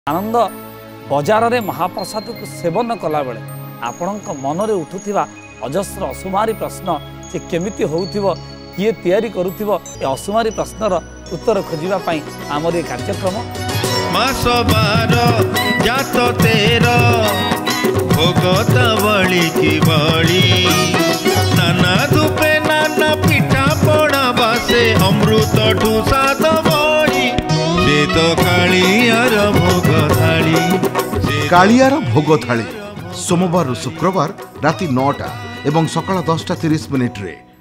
आनंद बजार रे महाप्रसाद को सेवन कला बेले आपणक मनरे उठुथिबा अजस्र असुमारी प्रश्न से केमिति होउथिबो किए तैयारी करुथिबो ए असुमारी प्रश्नर उत्तर खोजिबा पई आमर ए कार्यक्रम मास 12 जात 13 भोगत बळी की बळी नाना दुपे नाना पिठा पड़ा बासे अमृत ठुसाद बळी से तो कालियार भोग थाली कालियार भोग थाली सोमवार शुक्रवार राति 9टा एवं सकाळ 10:30 रे।